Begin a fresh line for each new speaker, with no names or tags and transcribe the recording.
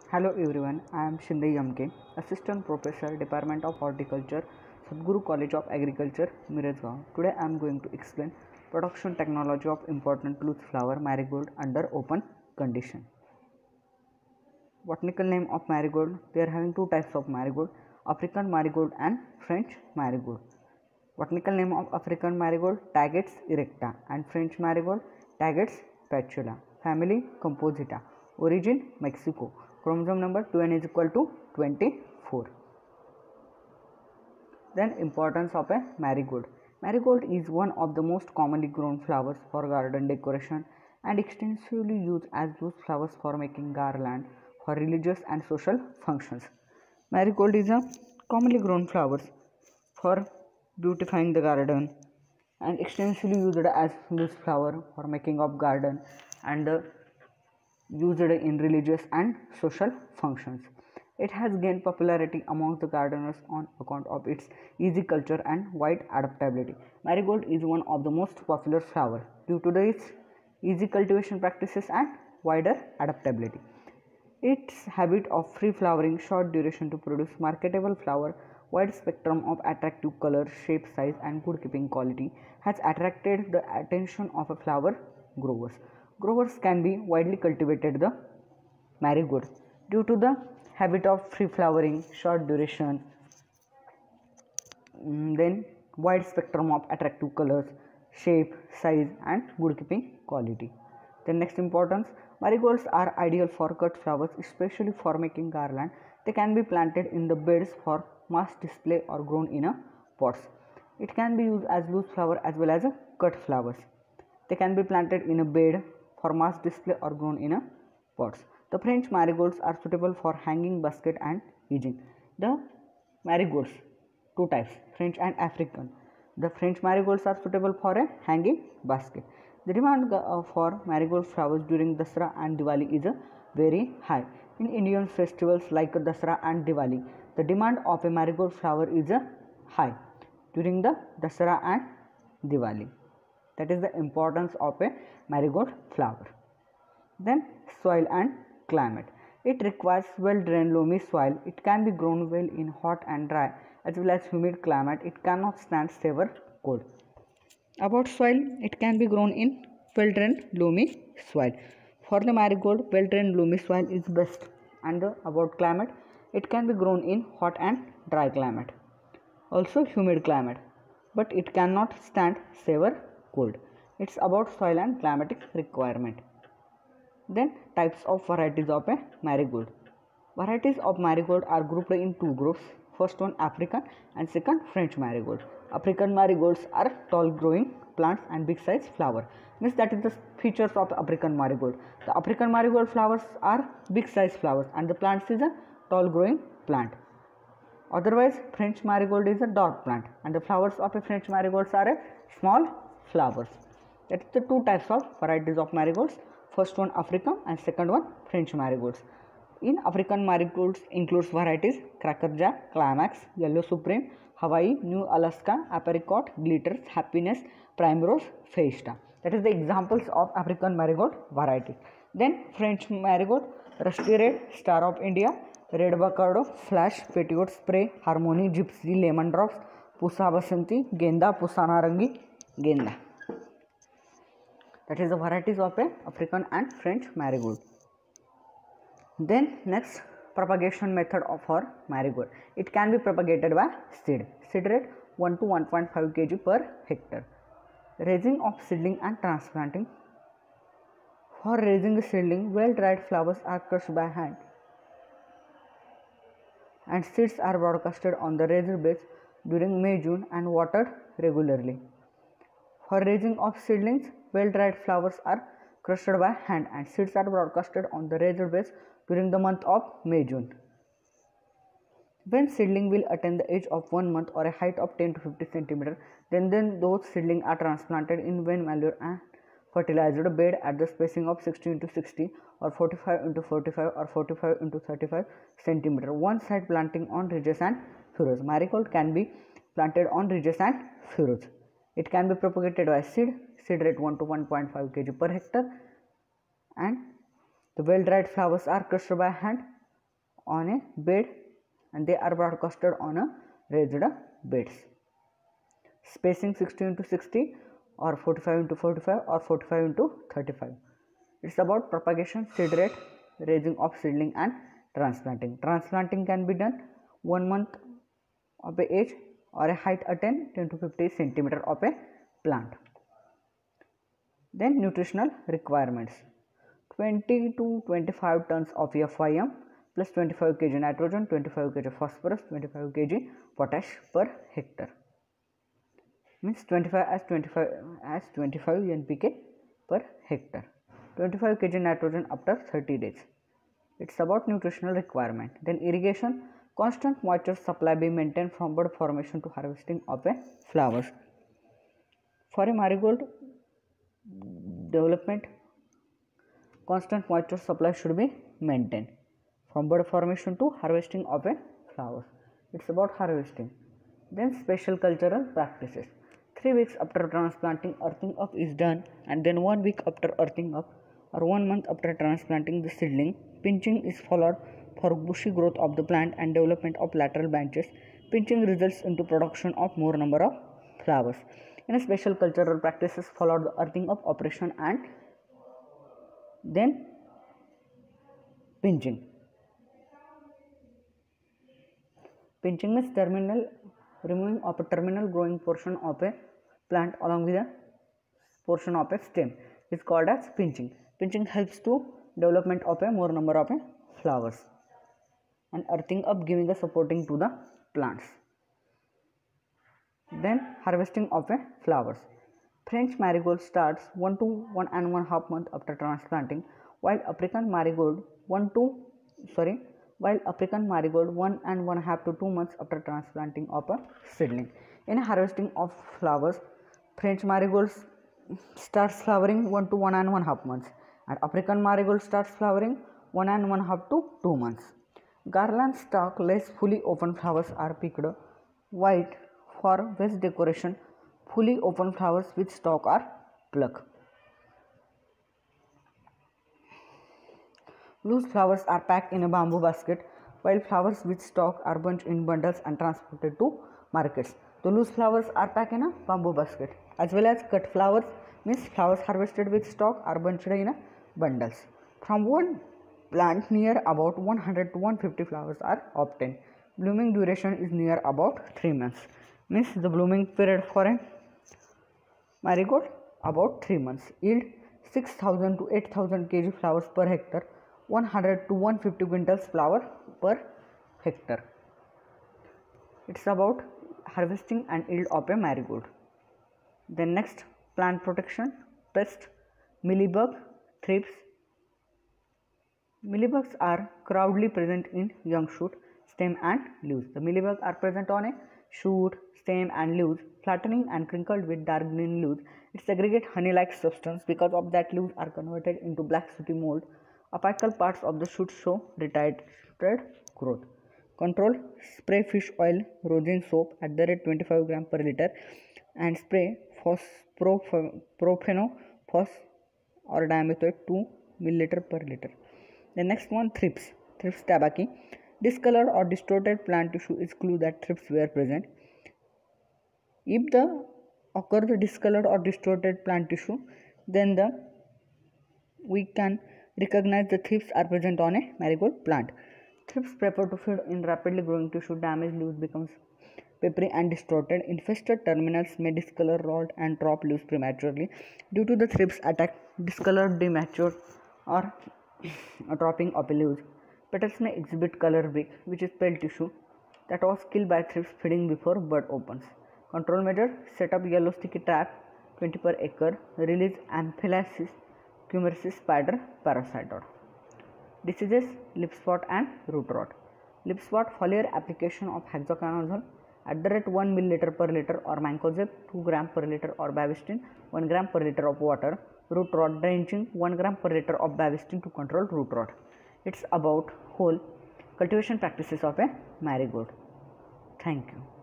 Hello everyone, I am Shinde Yamke, Assistant Professor, Department of Horticulture, Sadhguru College of Agriculture, Mirezgaon. Today I am going to explain production technology of important loose flower marigold under open condition. Botanical name of marigold, they are having two types of marigold, African marigold and French marigold. Botanical name of African marigold, Tagetes erecta, and French marigold, Tagetes patula. Family Composita. Origin Mexico. Chromosome number 2n is equal to 24. Then importance of a marigold. Marigold is one of the most commonly grown flowers for garden decoration and extensively used as loose flowers for making garland for religious and social functions. Marigold is a commonly grown flower for beautifying the garden and extensively used as loose flower for making of garden and used in religious and social functions. It has gained popularity among the gardeners on account of its easy culture and wide adaptability. Marigold is one of the most popular flowers due to its easy cultivation practices and wider adaptability. Its habit of free flowering, short duration to produce marketable flower, wide spectrum of attractive color, shape, size and good keeping quality has attracted the attention of flower growers. Growers can be widely cultivated the marigold due to the habit of free flowering, short duration, then wide spectrum of attractive colors, shape, size and good keeping quality. The next importance, marigolds are ideal for cut flowers, especially for making garland. They can be planted in the beds for mass display or grown in pots. It can be used as loose flower as well as cut flowers. They can be planted in a bed for mass display or grown in pots. The French marigolds are suitable for hanging basket and edging. The marigolds, two types, French and African. The French marigolds are suitable for a hanging basket. The demand for marigold flowers during Dasara and Diwali is very high. In Indian festivals like Dasara and Diwali, the demand of a marigold flower is high during the Dasara and Diwali. That is the importance of a marigold flower. Then soil and climate. It requires well-drained loamy soil. It can be grown well in hot and dry as well as humid climate. It cannot stand severe cold. About soil, it can be grown in well-drained loamy soil. For the marigold, well-drained loamy soil is best. And about climate, it can be grown in hot and dry climate. Also humid climate, but it cannot stand severe cold. It's about soil and climatic requirement. Then types of varieties of a marigold. Varieties of marigold are grouped in two groups. First one African and second French marigold. African marigolds are tall growing plants and big size flower. Means that is the features of African marigold. The African marigold flowers are big size flowers and the plants is a tall growing plant. Otherwise French marigold is a dwarf plant and the flowers of a French marigolds are a small flowers. That is the two types of varieties of marigolds. First one African and second one French marigolds. In African marigolds includes varieties Crackerjack, Climax, Yellow Supreme, Hawaii, New Alaska, Apricot, Glitters, Happiness, Primrose, Fiesta. That is the examples of African marigold varieties. Then French marigold, Rusty Red, Star of India, Red Bacardo, Flash, Petticoat Spray, Harmony, Gypsy, Lemon Drops, Pusa Basanti, Genda, Pusa Narangi, Genda. That is the varieties of a African and French marigold. Then next, propagation method of our marigold. It can be propagated by seed. Seed rate 1 to 1.5 kg per hectare. Raising of seedling and transplanting. For raising the seedling, well dried flowers are crushed by hand and seeds are broadcasted on the raised beds during May-June and watered regularly. For raising of seedlings, well-dried flowers are crushed by hand and seeds are broadcasted on the raised beds during the month of May-June. When seedling will attain the age of 1 month or a height of 10 to 50 cm, then those seedlings are transplanted in vein manure and fertilized bed at the spacing of 60 into 60 or 45 into 45 or 45 into 35 cm. One side planting on ridges and furrows. Marigold can be planted on ridges and furrows. It can be propagated by seed rate 1 to 1.5 kg per hectare and the well dried flowers are crushed by hand on a bed and they are broadcasted on a raised beds. Spacing 60 into 60 or 45 into 45 or 45 into 35. It's about propagation, seed rate, raising of seedling and transplanting. Transplanting can be done 1 month of a age or a height attain 10 to 50 centimeter of a plant. Then nutritional requirements. 20 to 25 tons of FYM plus 25 kg nitrogen, 25 kg phosphorus, 25 kg potash per hectare. Means 25 as 25 NPK per hectare. 25 kg nitrogen after 30 days. It's about nutritional requirement. Then irrigation, constant moisture supply be maintained from bud formation to harvesting of a flowers. For a marigold development, constant moisture supply should be maintained from bud formation to harvesting of a flowers. It's about harvesting. Then special cultural practices. 3 weeks after transplanting, earthing up is done, and then 1 week after earthing up or 1 month after transplanting the seedling, pinching is followed for bushy growth of the plant and development of lateral branches. Pinching results into production of more number of flowers. In a special cultural practices followed the earthing up operation and then pinching. Pinching means removing of a terminal growing portion of a plant along with a portion of a stem is called as pinching. Pinching helps to development of a more number of flowers, and earthing up giving a supporting to the plants. Then harvesting of a flowers. French marigold starts 1 to 1.5 months after transplanting, while African marigold 1 and 1.5 to 2 months after transplanting of a seedling. In harvesting of flowers, French marigolds starts flowering 1 to 1.5 months, and African marigold starts flowering 1.5 to 2 months. Garland stalk less fully open flowers are picked white for vase decoration. Fully open flowers with stalk are plucked. Loose flowers are packed in a bamboo basket, while flowers with stalk are bunched in bundles and transported to markets. The loose flowers are packed in a bamboo basket, as well as cut flowers means flowers harvested with stalk are bunched in bundles. From one plant near about 100 to 150 flowers are obtained. Blooming duration is near about 3 months. Means the blooming period for a marigold about 3 months. Yield 6000 to 8000 kg flowers per hectare, 100 to 150 quintals flower per hectare. It's about harvesting and yield of a marigold. Then next, plant protection, pest, mealybug, thrips. Mealybugs are crowdly present in young shoot, stem and leaves. The mealybugs are present on a shoot, stem and leaves, flattening and crinkled with dark green leaves. It segregates honey-like substance. Because of that, leaves are converted into black sooty mold. Apical parts of the shoot show retarded growth. Control: spray fish oil, rosin soap at the rate 25 gram per liter and spray profenophos or dimethoate 2 milliliter per liter. The next one, thrips. Thrips tabaci. Discolored or distorted plant tissue is clue that thrips were present. If the occurs discolored or distorted plant tissue, then we can recognize the thrips are present on a marigold plant. Thrips prefer to feed in rapidly growing tissue. Damaged leaves becomes papery and distorted. Infested terminals may discolor, rot and drop leaves prematurely. Due to the thrips attack, discolored, dematured or dropping of leaves. Petals may exhibit color break, which is pale tissue that was killed by thrips feeding before bud opens. Control measure: set up yellow sticky trap 20 per acre. Release Anaphylaxis, Cumarisis spider parasite. Diseases: leaf spot and root rot. Leaf spot: foliar application of hexaconazole at the rate 1 milliliter per liter or mancozeb 2 gram per liter or Bavestin 1 gram per liter of water. Root rot: drenching 1 gram per liter of Bavestin to control root rot. It's about whole cultivation practices of a marigold. Thank you.